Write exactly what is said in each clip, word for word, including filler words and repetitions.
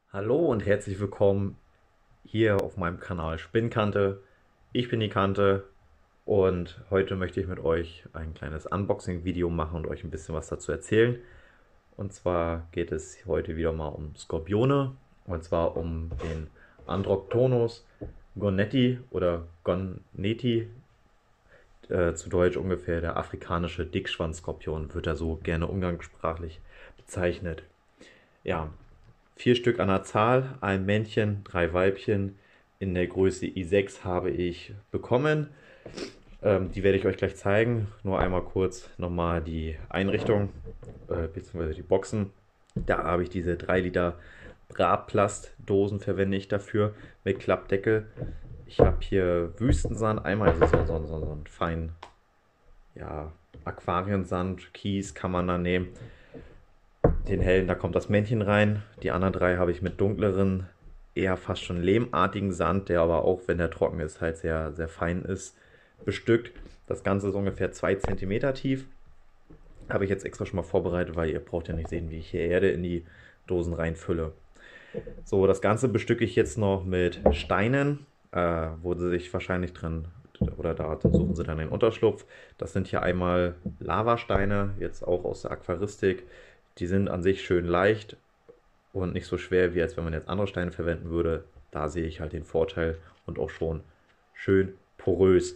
Hallo und herzlich willkommen hier auf meinem Kanal Spinnkante. Ich bin die Kante und heute möchte ich mit euch ein kleines Unboxing-Video machen und euch ein bisschen was dazu erzählen. Und zwar geht es heute wieder mal um Skorpione und zwar um den Androctonus gonetti oder goneti, äh, zu Deutsch ungefähr der afrikanische Dickschwanzskorpion, wird er so gerne umgangssprachlich bezeichnet. Ja, vier Stück an der Zahl, ein Männchen, drei Weibchen. In der Größe I sechs habe ich bekommen. Ähm, die werde ich euch gleich zeigen. Nur einmal kurz nochmal die Einrichtung äh, bzw. die Boxen. Da habe ich diese drei Liter Brabplast-Dosen verwende ich dafür mit Klappdeckel. Ich habe hier Wüstensand, einmal ist es so, so, so, so ein fein, ja, Aquariensand, Kies kann man da nehmen. Den hellen, da kommt das Männchen rein. Die anderen drei habe ich mit dunkleren, eher fast schon lehmartigen Sand, der aber auch, wenn der trocken ist, halt sehr, sehr fein ist, bestückt. Das Ganze ist ungefähr zwei Zentimeter tief. Habe ich jetzt extra schon mal vorbereitet, weil ihr braucht ja nicht sehen, wie ich hier Erde in die Dosen reinfülle. So, das Ganze bestücke ich jetzt noch mit Steinen, äh, wo sie sich wahrscheinlich drin, oder da suchen sie dann den Unterschlupf. Das sind hier einmal Lavasteine, jetzt auch aus der Aquaristik. Die sind an sich schön leicht und nicht so schwer, wie als wenn man jetzt andere Steine verwenden würde. Da sehe ich halt den Vorteil und auch schon schön porös.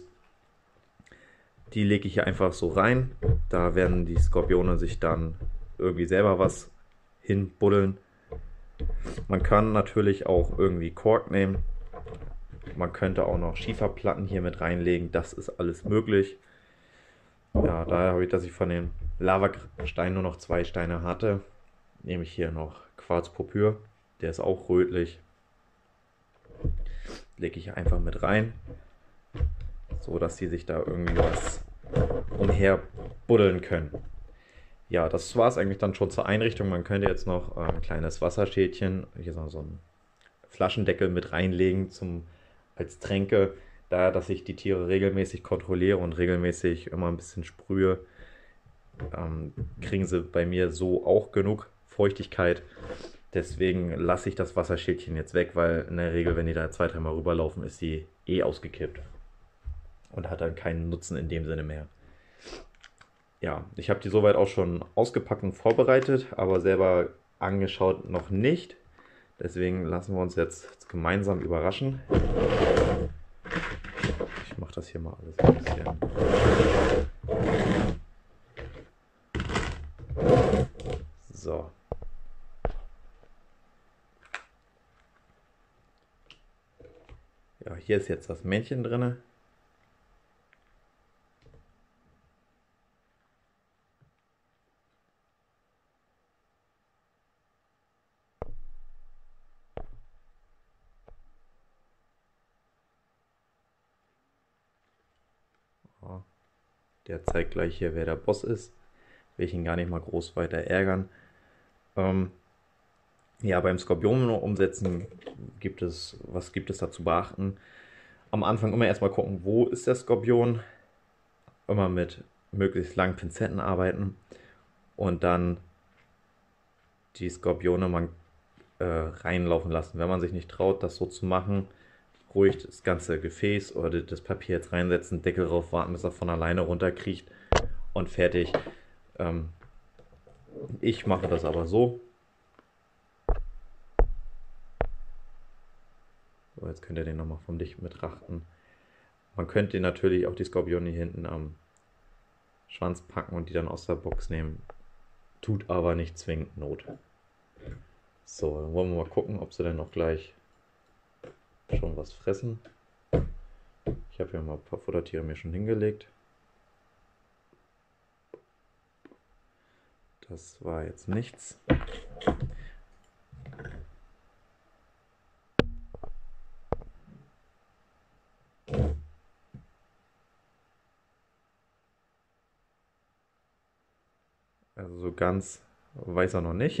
Die lege ich hier einfach so rein. Da werden die Skorpione sich dann irgendwie selber was hinbuddeln. Man kann natürlich auch irgendwie Kork nehmen. Man könnte auch noch Schieferplatten hier mit reinlegen. Das ist alles möglich. Ja, daher habe ich, dass ich von den Lavasteinen nur noch zwei Steine hatte, nehme ich hier noch Quarzpurpur. Der ist auch rötlich. Lege ich einfach mit rein, so dass die sich da irgendwie was umher buddeln können. Ja, das war es eigentlich dann schon zur Einrichtung. Man könnte jetzt noch ein kleines Wasserschälchen, hier so einen Flaschendeckel mit reinlegen zum, als Tränke. Da, dass ich die Tiere regelmäßig kontrolliere und regelmäßig immer ein bisschen sprühe, ähm, kriegen sie bei mir so auch genug Feuchtigkeit. Deswegen lasse ich das Wasserschälchen jetzt weg, weil in der Regel, wenn die da zwei, dreimal rüberlaufen, ist die eh ausgekippt und hat dann keinen Nutzen in dem Sinne mehr. Ja, ich habe die soweit auch schon ausgepackt und vorbereitet, aber selber angeschaut noch nicht. Deswegen lassen wir uns jetzt gemeinsam überraschen. Ich mache das hier mal alles ein bisschen. So. Ja, hier ist jetzt das Männchen drin. Der zeigt gleich hier, wer der Boss ist. Will ich ihn gar nicht mal groß weiter ärgern. Ähm, ja, beim Skorpion umsetzen gibt es, was gibt es da zu beachten? Am Anfang immer erstmal gucken, wo ist der Skorpion. Immer mit möglichst langen Pinzetten arbeiten. Und dann die Skorpione mal äh, reinlaufen lassen. Wenn man sich nicht traut, das so zu machen, ruhig das ganze Gefäß oder das Papier jetzt reinsetzen, Deckel drauf warten, bis er von alleine runterkriecht und fertig. Ähm, ich mache das aber so. So, jetzt könnt ihr den nochmal vom Licht betrachten. Man könnte natürlich auch die Skorpione hier hinten am Schwanz packen und die dann aus der Box nehmen. Tut aber nicht zwingend Not. So, dann wollen wir mal gucken, ob sie dann noch gleich schon was fressen. Ich habe hier mal ein paar Futtertiere mir schon hingelegt. Das war jetzt nichts. Also so ganz weiß er noch nicht.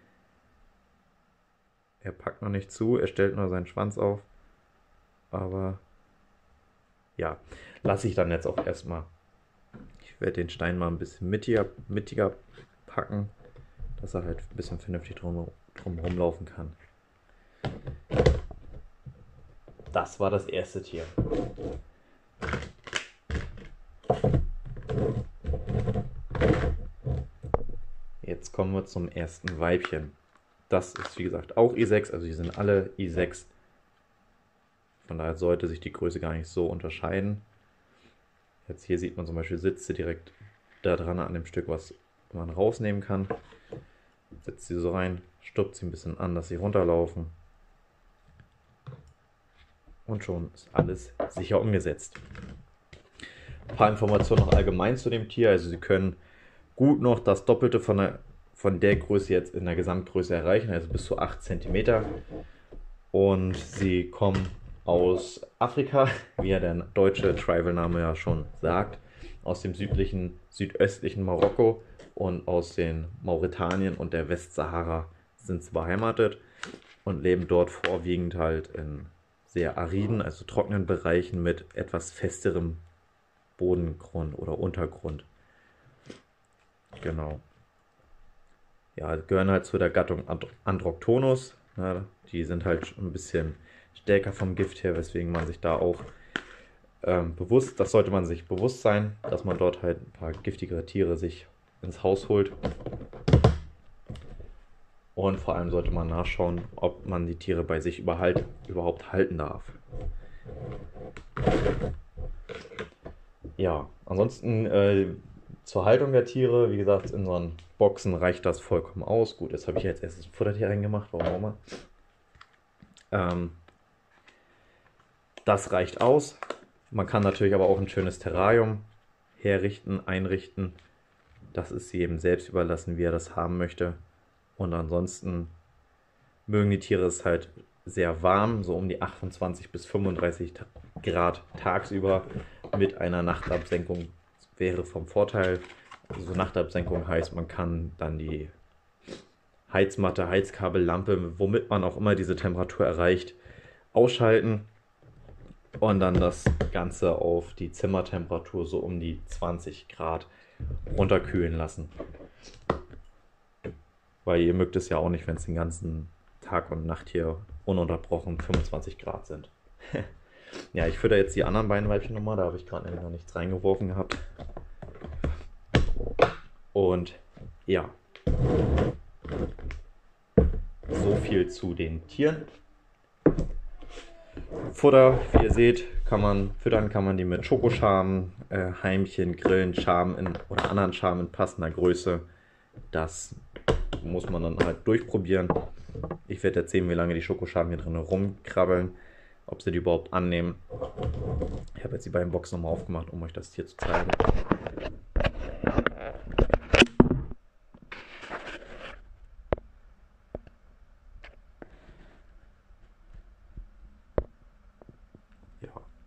Er packt noch nicht zu, er stellt nur seinen Schwanz auf. Aber ja, lasse ich dann jetzt auch erstmal. Ich werde den Stein mal ein bisschen mittiger, mittiger packen, dass er halt ein bisschen vernünftig drum, drum rumlaufen kann. Das war das erste Tier. Jetzt kommen wir zum ersten Weibchen. Das ist wie gesagt auch I sechs, also die sind alle I sechs. Von daher sollte sich die Größe gar nicht so unterscheiden. Jetzt hier sieht man zum Beispiel Sitze direkt da dran an dem Stück, was man rausnehmen kann. Setzt sie so rein, stuppt sie ein bisschen an, dass sie runterlaufen. Und schon ist alles sicher umgesetzt. Ein paar Informationen noch allgemein zu dem Tier. Also sie können gut noch das Doppelte von der, von der Größe jetzt in der Gesamtgröße erreichen, also bis zu acht Zentimeter. Und sie kommen aus Afrika, wie ja der deutsche Tribal-Name ja schon sagt, aus dem südlichen, südöstlichen Marokko und aus den Mauretanien und der Westsahara sind sie beheimatet und leben dort vorwiegend halt in sehr ariden, also trockenen Bereichen mit etwas festerem Bodengrund oder Untergrund. Genau. Ja, gehören halt zu der Gattung Androctonus. Ja, die sind halt ein bisschen stärker vom Gift her, weswegen man sich da auch ähm, bewusst, das sollte man sich bewusst sein, dass man dort halt ein paar giftigere Tiere sich ins Haus holt. Und vor allem sollte man nachschauen, ob man die Tiere bei sich überhaupt, überhaupt halten darf. Ja, ansonsten äh, zur Haltung der Tiere, wie gesagt, in so einen Boxen reicht das vollkommen aus. Gut, jetzt habe ich jetzt erst das Futtertier reingemacht, warum auch immer. Ähm, das reicht aus. Man kann natürlich aber auch ein schönes Terrarium herrichten, einrichten. Das ist jedem selbst überlassen, wie er das haben möchte. Und ansonsten mögen die Tiere es halt sehr warm, so um die achtundzwanzig bis fünfunddreißig Grad tagsüber. Mit einer Nachtabsenkung wäre vom Vorteil. Also Nachtabsenkung heißt, man kann dann die Heizmatte, Heizkabellampe, womit man auch immer diese Temperatur erreicht, ausschalten und dann das Ganze auf die Zimmertemperatur so um die zwanzig Grad runterkühlen lassen. Weil ihr mögt es ja auch nicht, wenn es den ganzen Tag und Nacht hier ununterbrochen fünfundzwanzig Grad sind. Ja, ich fütter jetzt die anderen beiden Weibchen nochmal, da habe ich gerade noch nichts reingeworfen gehabt. Und ja, so viel zu den Tieren. Futter, wie ihr seht, kann man füttern, kann man die mit Schokoschamen, äh, Heimchen, Grillen, Schamen in, oder anderen Schamen in passender Größe. Das muss man dann halt durchprobieren. Ich werde jetzt sehen, wie lange die Schokoschaben hier drin rumkrabbeln, ob sie die überhaupt annehmen. Ich habe jetzt die beiden Boxen nochmal aufgemacht, um euch das Tier zu zeigen. Ja.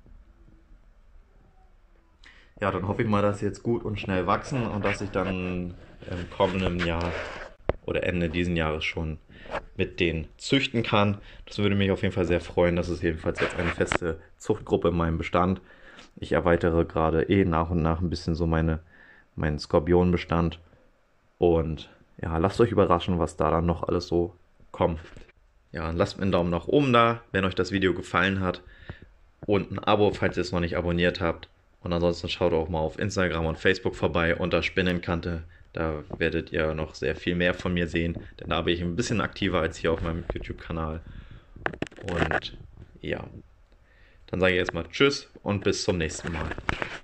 Ja, dann hoffe ich mal, dass sie jetzt gut und schnell wachsen und dass ich dann im kommenden Jahr oder Ende diesen Jahres schon mit denen züchten kann. Das würde mich auf jeden Fall sehr freuen. Das ist jedenfalls jetzt eine feste Zuchtgruppe in meinem Bestand. Ich erweitere gerade eh nach und nach ein bisschen so meine, meinen Skorpionbestand. Und ja, lasst euch überraschen, was da dann noch alles so kommt. Ja, lasst mir einen Daumen nach oben da, wenn euch das Video gefallen hat. Und ein Abo, falls ihr es noch nicht abonniert habt. Und ansonsten schaut auch mal auf Instagram und Facebook vorbei unter Spinnenkante. Da werdet ihr noch sehr viel mehr von mir sehen, denn da bin ich ein bisschen aktiver als hier auf meinem YouTube-Kanal. Und ja, dann sage ich erstmal Tschüss und bis zum nächsten Mal.